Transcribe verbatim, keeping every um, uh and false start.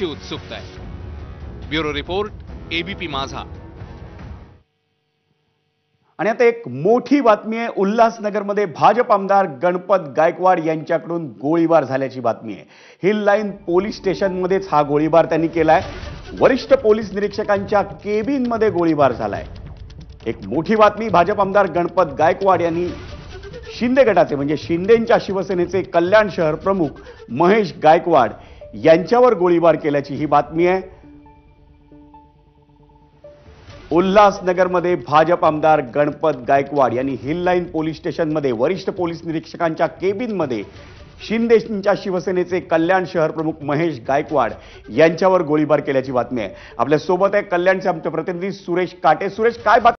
पाहण्याची उत्सुकता आहे। ब्युरो रिपोर्ट, एबीपी माझा। आणि आता एक मोठी बातमी आहे। उल्हासनगरमध्ये भाजप आमदार गणपत गायकवाड यांच्याकडून गोळीबार झाल्याची बातमी आहे। हिल लाईन पोलीस स्टेशनमध्येच हा गोळीबार त्यांनी केलाय। वरिष्ठ पोलीस निरीक्षकांच्या केबिनमध्ये गोळीबार झालाय। एक मोठी बातमी, भाजप आमदार गणपत गायकवाड यांनी शिंदे गटाचे म्हणजे शिंदेंच्या शिवसेनेचे कल्याण शहर प्रमुख महेश गायकवाड यांच्यावर गोळीबार केल्याची ही बातमी आहे। उल्हासनगरमध्ये भाजप आमदार गणपत गायकवाड यांनी हिल लाईन पोलीस स्टेशनमध्ये वरिष्ठ पोलीस निरीक्षकांच्या केबिनमध्ये शिंदेंच्या शिवसेनेचे कल्याण शहर प्रमुख महेश गायकवाड यांच्यावर गोळीबार केल्याची बातमी आहे। आपल्या सोबत आहे कल्याणचे आमचे प्रतिनिधी सुरेश काटे। सुरेश, काय बातमी?